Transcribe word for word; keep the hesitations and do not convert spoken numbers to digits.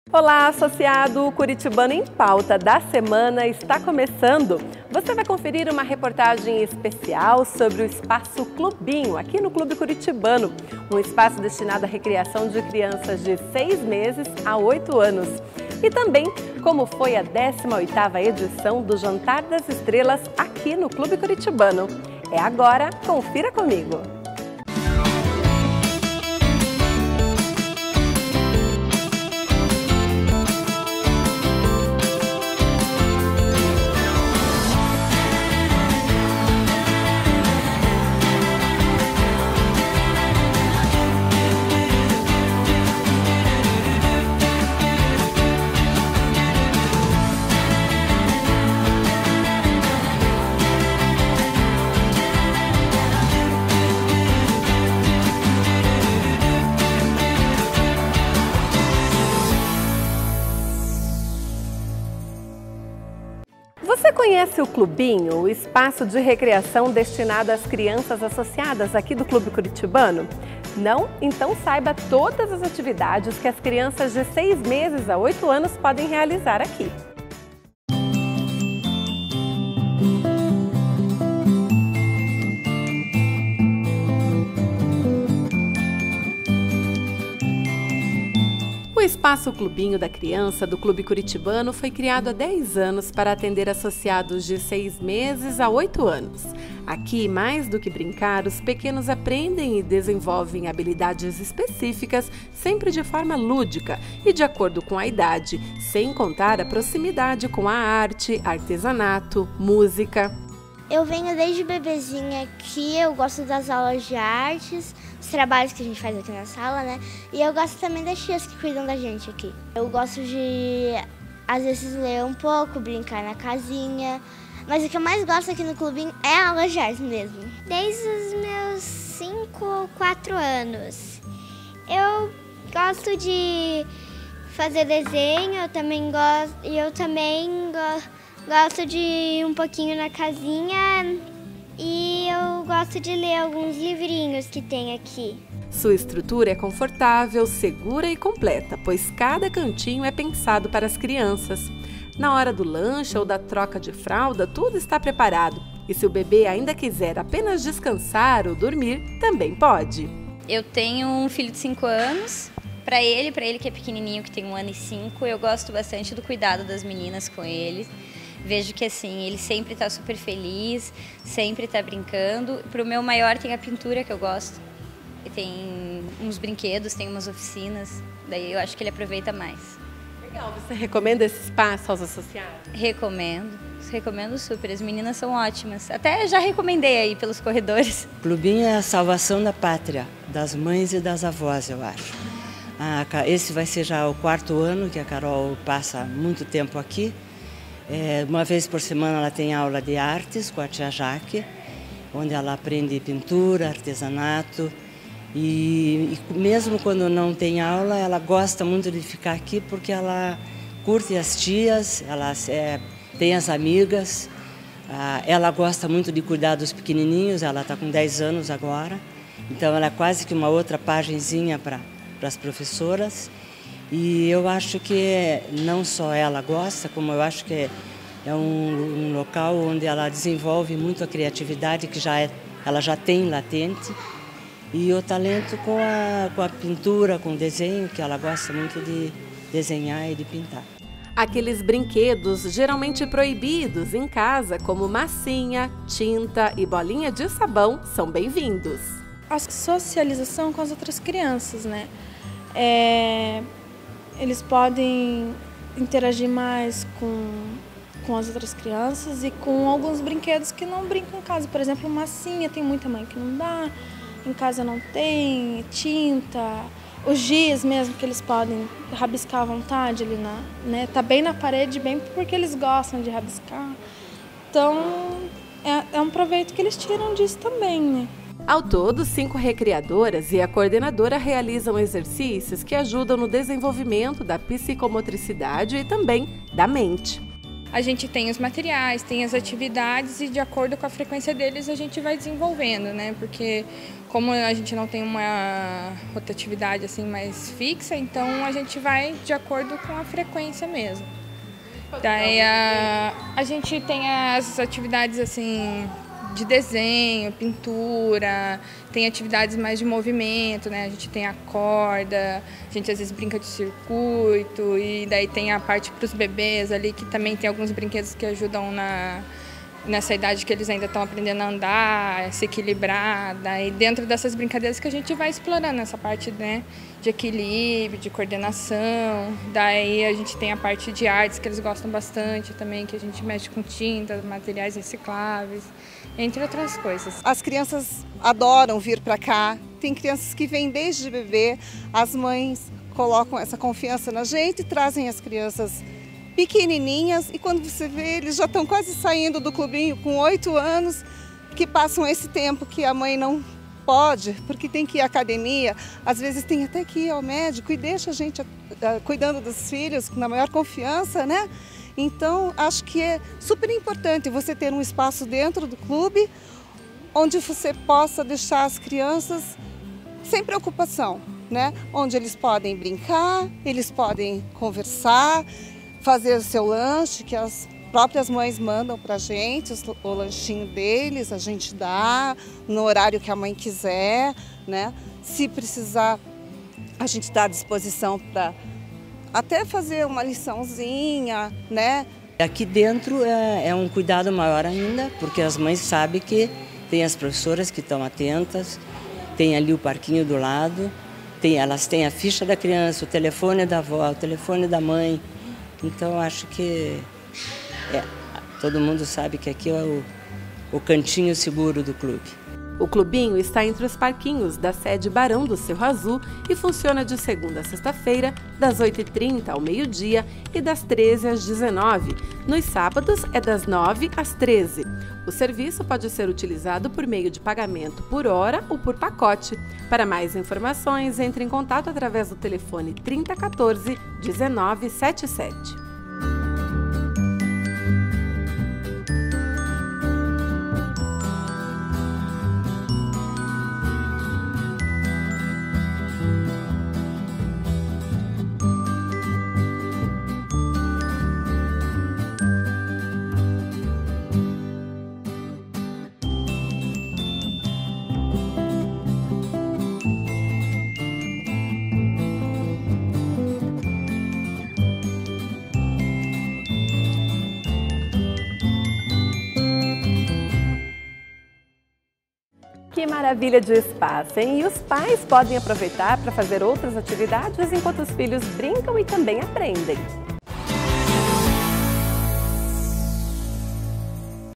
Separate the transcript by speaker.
Speaker 1: Olá, associado! O Curitibano em Pauta da semana está começando. Você vai conferir uma reportagem especial sobre o Espaço Clubinho, aqui no Clube Curitibano. Um espaço destinado à recreação de crianças de seis meses a oito anos. E também como foi a décima oitava edição do Jantar das Estrelas aqui no Clube Curitibano. É agora, confira comigo! Você conhece o Clubinho, o espaço de recreação destinado às crianças associadas aqui do Clube Curitibano? Não? Então saiba todas as atividades que as crianças de seis meses a oito anos podem realizar aqui. O Espaço Clubinho da Criança do Clube Curitibano foi criado há dez anos para atender associados de seis meses a oito anos. Aqui, mais do que brincar, os pequenos aprendem e desenvolvem habilidades específicas, sempre de forma lúdica e de acordo com a idade, sem contar a proximidade com a arte, artesanato, música.
Speaker 2: Eu venho desde bebezinha aqui, eu gosto das aulas de artes, os trabalhos que a gente faz aqui na sala, né? E eu gosto também das tias que cuidam da gente aqui. Eu gosto de, às vezes, ler um pouco, brincar na casinha. Mas o que eu mais gosto aqui no clubinho é a aula de artes mesmo.
Speaker 3: Desde os meus cinco ou quatro anos. Eu gosto de fazer desenho, eu também gosto, e eu também gosto... Gosto de ir um pouquinho na casinha e eu gosto de ler alguns livrinhos que tem aqui.
Speaker 1: Sua estrutura é confortável, segura e completa, pois cada cantinho é pensado para as crianças. Na hora do lanche ou da troca de fralda, tudo está preparado. E se o bebê ainda quiser apenas descansar ou dormir, também pode.
Speaker 4: Eu tenho um filho de cinco anos. Para ele, para ele que é pequenininho, que tem um ano e cinco, eu gosto bastante do cuidado das meninas com ele. Vejo que assim, ele sempre está super feliz, sempre está brincando. Para o meu maior tem a pintura que eu gosto. E tem uns brinquedos, tem umas oficinas, daí eu acho que ele aproveita mais.
Speaker 1: Legal, você recomenda esse espaço aos associados?
Speaker 4: Recomendo, recomendo super, as meninas são ótimas. Até já recomendei aí pelos corredores.
Speaker 5: O Clubinho é a salvação da pátria, das mães e das avós, eu acho. Esse vai ser já o quarto ano que a Carol passa muito tempo aqui. É, uma vez por semana ela tem aula de artes com a tia Jaque, onde ela aprende pintura, artesanato e, e mesmo quando não tem aula, ela gosta muito de ficar aqui porque ela curte as tias, ela é, tem as amigas, ah, ela gosta muito de cuidar dos pequenininhos, ela está com dez anos agora, então ela é quase que uma outra pagenzinha para para as professoras. E eu acho que não só ela gosta, como eu acho que é, é um, um local onde ela desenvolve muito a criatividade que já é, ela já tem latente e o talento com a, com a pintura, com o desenho, que ela gosta muito de desenhar e de pintar.
Speaker 1: Aqueles brinquedos geralmente proibidos em casa, como massinha, tinta e bolinha de sabão, são bem-vindos.
Speaker 6: A socialização com as outras crianças, né? É... Eles podem interagir mais com, com as outras crianças e com alguns brinquedos que não brincam em casa. Por exemplo, massinha, tem muita mãe que não dá, em casa não tem, tinta, os giz mesmo que eles podem rabiscar à vontade ali, na, né? Tá bem na parede, bem porque eles gostam de rabiscar. Então, é, é um proveito que eles tiram disso também, né?
Speaker 1: Ao todo, cinco recreadoras e a coordenadora realizam exercícios que ajudam no desenvolvimento da psicomotricidade e também da mente.
Speaker 7: a gente tem os materiais, tem as atividades e de acordo com a frequência deles a gente vai desenvolvendo, né? Porque como a gente não tem uma rotatividade assim mais fixa, então a gente vai de acordo com a frequência mesmo. Daí a, a gente tem as atividades assim de desenho, pintura, tem atividades mais de movimento, né? A gente tem a corda, a gente às vezes brinca de circuito e daí tem a parte para os bebês ali que também tem alguns brinquedos que ajudam na, nessa idade que eles ainda estão aprendendo a andar, se equilibrar. Daí dentro dessas brincadeiras que a gente vai explorando essa parte, né, de equilíbrio, de coordenação. Daí a gente tem a parte de artes que eles gostam bastante também, que a gente mexe com tinta, materiais recicláveis, entre outras coisas.
Speaker 8: As crianças adoram vir para cá, tem crianças que vêm desde bebê, as mães colocam essa confiança na gente, trazem as crianças pequenininhas e quando você vê, eles já estão quase saindo do clubinho com oito anos, que passam esse tempo que a mãe não pode, porque tem que ir à academia, às vezes tem até que ir ao médico e deixa a gente uh, cuidando dos filhos na maior confiança, né? Então, acho que é super importante você ter um espaço dentro do clube onde você possa deixar as crianças sem preocupação, né? Onde eles podem brincar, eles podem conversar, fazer o seu lanche, que as próprias mães mandam para a gente, o lanchinho deles, a gente dá no horário que a mãe quiser, né? Se precisar, a gente está à disposição para até fazer uma liçãozinha, né?
Speaker 5: Aqui dentro é, é um cuidado maior ainda, porque as mães sabem que tem as professoras que estão atentas, tem ali o parquinho do lado, tem, elas têm a ficha da criança, o telefone da avó, o telefone da mãe. Então acho que é, todo mundo sabe que aqui é o, o cantinho seguro do clube.
Speaker 1: O clubinho está entre os parquinhos da sede Barão do Cerro Azul e funciona de segunda a sexta-feira, das oito e trinta ao meio-dia e das treze às dezenove. Nos sábados é das nove às treze. O serviço pode ser utilizado por meio de pagamento por hora ou por pacote. Para mais informações, entre em contato através do telefone trinta quatorze, dezenove setenta e sete. Que maravilha de espaço, hein? E os pais podem aproveitar para fazer outras atividades enquanto os filhos brincam e também aprendem.